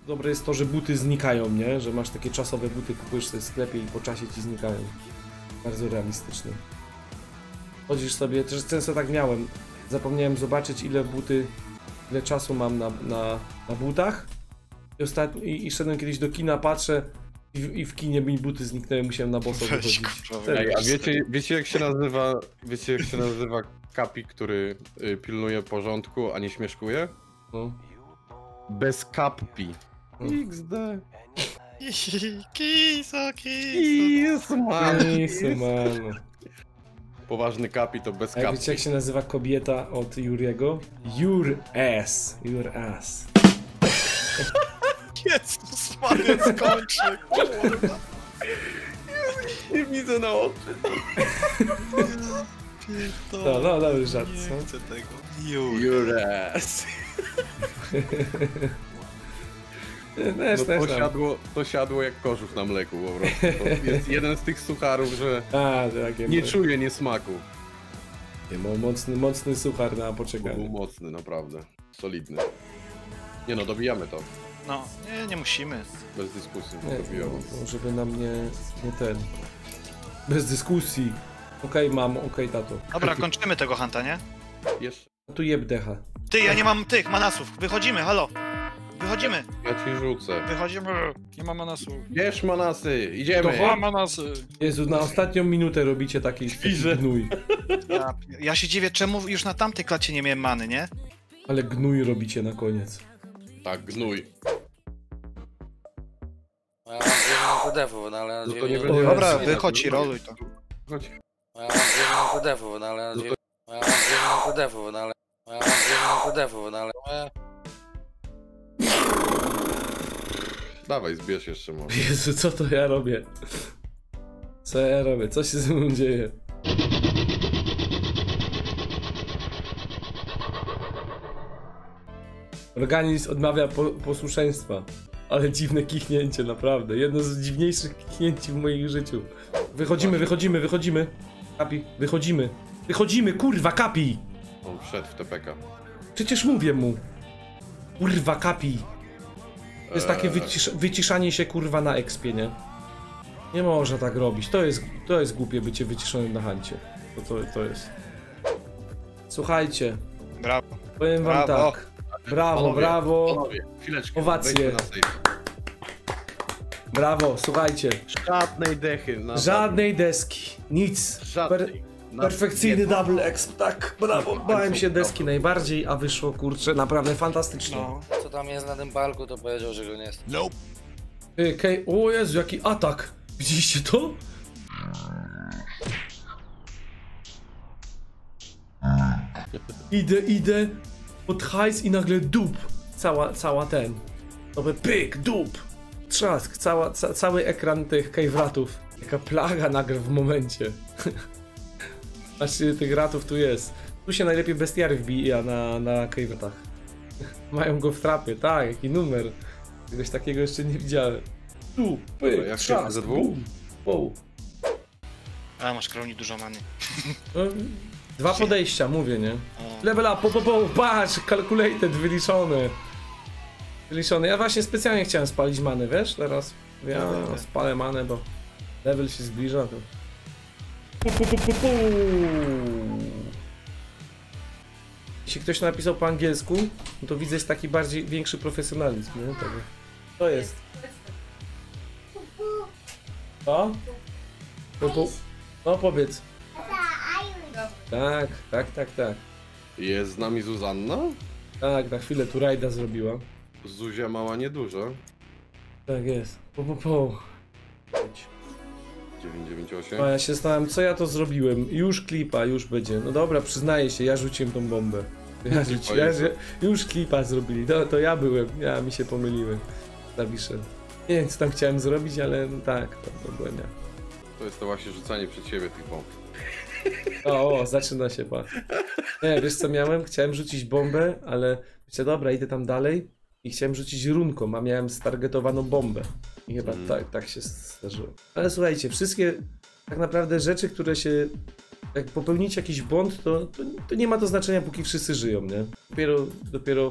Dobre jest to, że buty znikają, nie? Że masz takie czasowe buty, kupujesz sobie w sklepie i po czasie ci znikają. Bardzo realistyczne. Chodzisz sobie, też często tak miałem. Zapomniałem zobaczyć ile czasu mam na butach. I szedłem kiedyś do kina, patrzę i w kinie mi buty zniknęły, musiałem na boso wychodzić. Ej, a wiecie jak się nazywa kapi, który pilnuje porządku, a nie śmieszkuje? No. Bez kappi. XD. Kiso, man. Poważny kapi to bez A kappi. wiecie jak się nazywa kobieta od Juriego? Your ass. Your ass. Jezus Maria, skończy, kurwa. Nie widzę na oczy. No, dobry żart, Nie co? chcę tego. Your ass. To siadło jak kożuch na mleku po prostu. To jest jeden z tych sucharów, że nie czuję niesmaku. Nie, mocny suchar na poczekanie. Był mocny, naprawdę. Solidny. Nie no, dobijamy to. No, nie musimy. Bez dyskusji, Nie, dobijamy. żeby na mnie nie ten... Bez dyskusji. Okej, mamo, okej, tato. Dobra, kończymy tego hanta, nie? Jeszcze. Tu jeb decha. Ty, ja nie mam tych manasów. Wychodzimy, halo. Wychodzimy. Ja ci rzucę. Wychodzimy. Nie ma manasów. Bierz manasy, idziemy. Nie ma manasy. Jezu, na ostatnią minutę robicie taki gnój. Ja się dziwię, czemu już na tamtej klacie nie miałem many, nie? Ale gnój robicie na koniec. Tak, gnój. Ja mam 9 defów, no ale... No to nie O, będzie... Dobra, nie, wychodź i roluj to. Chodź. Ja mam 9 defów, no ale... Ja mam 9 defów, no ale... Ja mam 9 defów, no ale... Dawaj, zbierz jeszcze może. Jezu, co to ja robię? Co ja robię? Co się ze mną dzieje? Organizm odmawia posłuszeństwa. Ale dziwne kichnięcie, naprawdę. Jedno z dziwniejszych kichnięć w moim życiu. Wychodzimy. Kapi, wychodzimy. Wychodzimy, kurwa, Kapi! On wszedł w TPK. Przecież mówię mu. Kurwa, Kapi. To jest takie wyciszanie się, kurwa, na expie, nie? Nie można tak robić. To jest głupie bycie wyciszonym na hancie. To jest. Słuchajcie. Brawo. Powiem wam Brawo. tak. Brawo, Panowie, brawo. Panowie, chwileczkę. Owacje. wejdźmy na safe. Brawo, słuchajcie. Żadnej dechy. Żadnej deski. Nic. Żadnej. Perfekcyjny double exp, tak. Brawo. Bałem się deski najbardziej, a wyszło, kurczę, naprawdę fantastycznie. No. Co tam jest na tym balku, to powiedział, że go nie jest. Nope. O Jezu, jaki atak. Widzieliście to? Idę pod hajs i nagle dup. Cała ten. Nowy pyk, dup. Trzask, cały ekran tych caveratów. Jaka plaga nagle w momencie. Patrzcie, tych ratów tu jest. Tu się najlepiej bestiary wbija na caveratach. Mają go w trapie, tak, jaki numer. Czegoś takiego jeszcze nie widziałem. Tu, pyk, Jak trzask, ze bum. Wow. A, masz kroni dużo many. No, 2 podejścia, mówię, nie? O. Level up, patrz, calculated, wyliczone. Ja właśnie specjalnie chciałem spalić manę, wiesz, teraz. Ja spalę manę, bo level się zbliża, to... Jeśli ktoś napisał po angielsku, no to widzę jest taki większy profesjonalizm, nie? To jest. Co? No powiedz. Tak. Jest z nami Zuzanna? Tak, na chwilę tu rajda zrobiła. Zuzia mała nieduża. Tak jest. 998. A ja się zastanawiam, co ja to zrobiłem. Już klipa, już będzie. No dobra, przyznaję się, ja rzuciłem tą bombę. Już klipa zrobili. To ja byłem. Ja mi się pomyliłem. Zawiszę. Nie wiem, co tam chciałem zrobić, ale no tak, to byłem ja. To jest to właśnie rzucanie przed siebie tych bomb. O, zaczyna się, patrz. Nie, wiesz co miałem? Chciałem rzucić bombę, ale myślę, dobra, idę tam dalej i chciałem rzucić runką, a miałem stargetowaną bombę. I chyba tak się zdarzyło. Ale słuchajcie, wszystkie tak naprawdę rzeczy, które się... Jak popełnicie jakiś błąd, to nie ma to znaczenia, póki wszyscy żyją, nie? Dopiero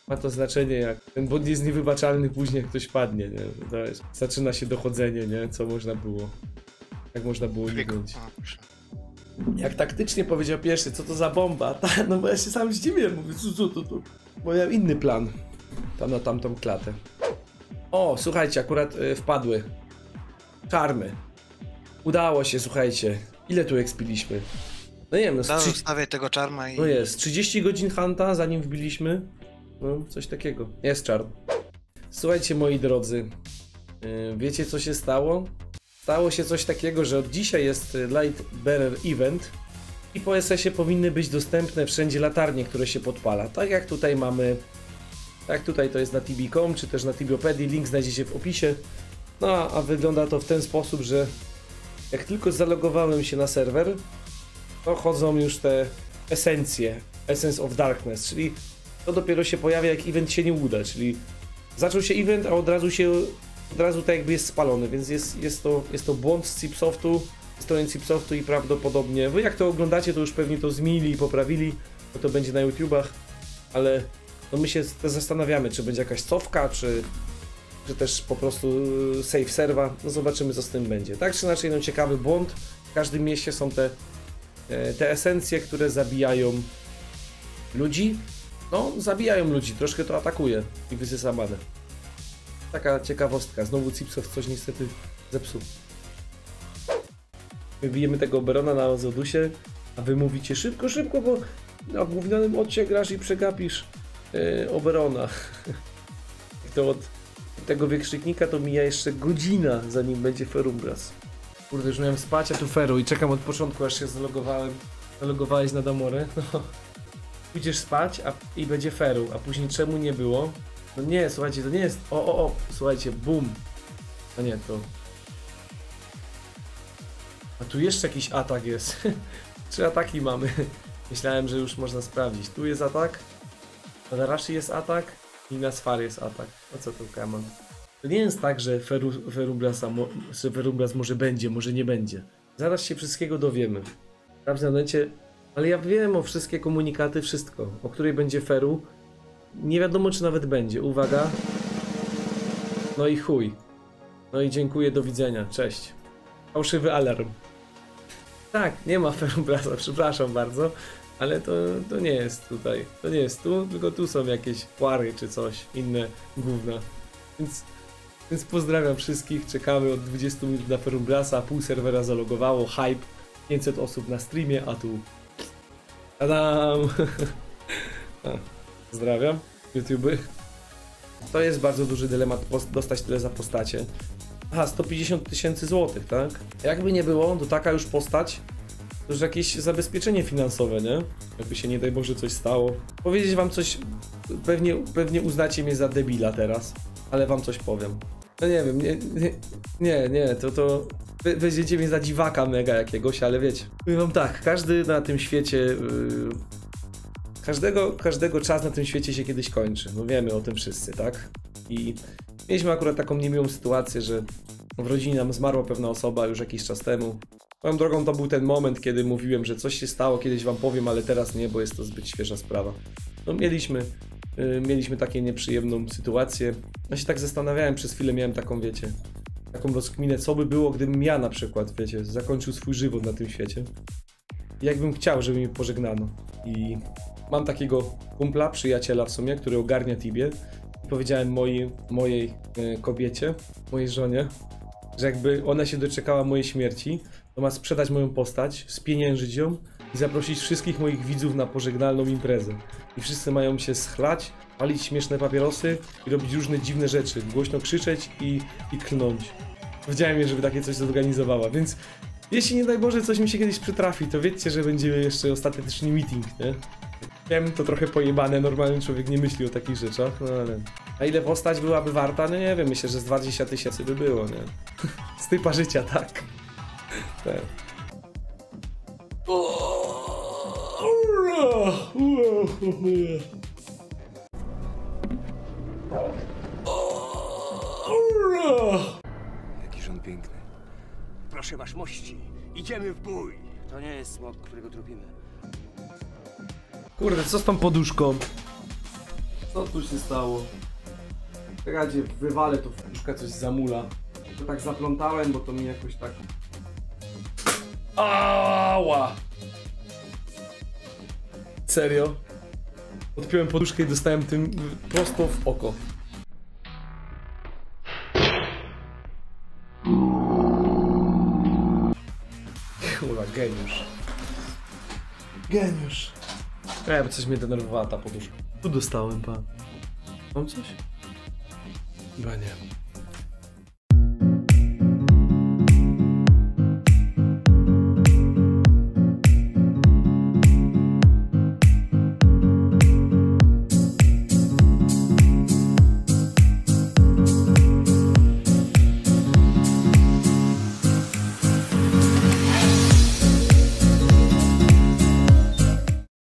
Ma to znaczenie, jak ten błąd jest niewybaczalny później, jak ktoś padnie, nie? To jest, zaczyna się dochodzenie, nie? Co można było. Jak można było uniknąć. Jak taktycznie powiedział pierwszy, co to za bomba? No bo ja się sam zdziwiłem, mówię, co. Bo miałem inny plan. Tam na tamtą klatę. O, słuchajcie, akurat wpadły. Czarmy. Udało się, słuchajcie. Ile tu ekspiliśmy? No nie wiem, no Stawiaj tego czarma i... No jest, 30 godzin hunta, zanim wbiliśmy. No, coś takiego. Jest czarn. Słuchajcie, moi drodzy. Wiecie, co się stało? Stało się coś takiego, że od dzisiaj jest Light Bearer Event i po SS-ie powinny być dostępne wszędzie latarnie, które się podpala. Tak jak tutaj mamy, tak tutaj to jest na tb.com, czy też na Tibiopedii, link znajdziecie w opisie. No a wygląda to w ten sposób, że jak tylko zalogowałem się na serwer, to chodzą już te esencje, Essence of Darkness, czyli to dopiero się pojawia, jak event się nie uda, czyli zaczął się event, a od razu tak jakby jest spalony, więc jest to błąd z Cipsoftu, strony Cipsoftu i prawdopodobnie, wy jak to oglądacie, to już pewnie to zmienili i poprawili, bo to będzie na YouTubach, ale no my się zastanawiamy, czy będzie jakaś cofka, czy też po prostu save serwa, no zobaczymy, co z tym będzie. Tak czy inaczej, no ciekawy błąd, w każdym mieście są te esencje, które zabijają ludzi. No, zabijają ludzi, troszkę to atakuje i wysysa manę. Taka ciekawostka, znowu Cipsoft coś niestety zepsuł. My bijemy tego Oberona na Ozodusie, a wy mówicie szybko, bo na głównym odcie grasz i przegapisz Oberona. To od tego wykrzyknika to mija jeszcze godzina, zanim będzie Ferumbras. Kurde, już miałem spać, a tu Feru i czekam od początku, aż się zalogowałem. Zalogowałeś na Damorę? No. Pójdziesz spać i będzie Feru, a później czemu nie było? No nie, słuchajcie, to nie jest... Słuchajcie, boom. A nie, to... A tu jeszcze jakiś atak jest. 3 ataki mamy. Myślałem, że już można sprawdzić. Tu jest atak, na Rashi jest atak i na Sfar jest atak. O co tu Kamon? To nie jest tak, że Ferumbras może będzie, może nie będzie. Zaraz się wszystkiego dowiemy. Sprawdzę na necie, ale ja wiem o wszystkie komunikaty, wszystko. O której będzie Feru. Nie wiadomo, czy nawet będzie. Uwaga. No i chuj. No i dziękuję, do widzenia. Cześć. Fałszywy alarm. Tak, nie ma Ferumbrasa, przepraszam bardzo. Ale to nie jest tutaj. To nie jest tu, tylko tu są jakieś płary czy coś. Inne gówna. Więc pozdrawiam wszystkich. Czekamy od 20 minut na Ferumbrasa. Pół serwera zalogowało. Hype. 500 osób na streamie, a tu... Tadam! Pozdrawiam, YouTube. To jest bardzo duży dylemat, dostać tyle za postacie. Aha, 150 000 złotych, tak? Jakby nie było, to taka już postać, to już jakieś zabezpieczenie finansowe, nie? Jakby się nie daj Boże coś stało. Powiedzieć wam coś, pewnie uznacie mnie za debila teraz, ale wam coś powiem. No nie wiem, to weźmiecie mnie za dziwaka mega jakiegoś, ale wiecie. Powiem wam tak, każdy na tym świecie... Każdego czas na tym świecie się kiedyś kończy. No wiemy o tym wszyscy, tak? I mieliśmy akurat taką niemiłą sytuację, że w rodzinie nam zmarła pewna osoba już jakiś czas temu. Moją drogą to był ten moment, kiedy mówiłem, że coś się stało, kiedyś wam powiem, ale teraz nie, bo jest to zbyt świeża sprawa. No mieliśmy taką nieprzyjemną sytuację. Ja się tak zastanawiałem, przez chwilę miałem taką, wiecie, taką rozkminę, co by było, gdybym ja na przykład, wiecie, zakończył swój żywot na tym świecie. I jakbym chciał, żeby mnie pożegnano. I mam takiego kumpla, przyjaciela w sumie, który ogarnia Tibię. I powiedziałem mojej kobiecie, mojej żonie, że jakby ona się doczekała mojej śmierci, to ma sprzedać moją postać, spieniężyć ją i zaprosić wszystkich moich widzów na pożegnalną imprezę. I wszyscy mają się schlać, palić śmieszne papierosy i robić różne dziwne rzeczy, głośno krzyczeć i klnąć. Powiedziałem jej, żeby takie coś zorganizowała, więc jeśli nie daj Boże coś mi się kiedyś przytrafi, to wiedzcie, że będzie jeszcze ostateczny meeting, nie? Wiem, to trochę pojebane, normalny człowiek nie myśli o takich rzeczach, no ale... A ile postać byłaby warta? No nie wiem, myślę, że z 20 000 by było, nie? Z typa życia, tak. Tak. Jakiż on piękny. Proszę waszmości, idziemy w bój. To nie jest smok, którego tropimy. Kurde, co z tą poduszką? Co tu się stało? Czekajcie, wywalę to w puszkę, coś zamula. To tak zaplątałem, bo to mi jakoś tak... Ała! Serio? Odpiąłem poduszkę i dostałem tym prosto w oko. Kurwa, geniusz. Geniusz. Bo coś mnie denerwowała ta poduszka. Tu dostałem, pan. Mam coś? Chyba nie.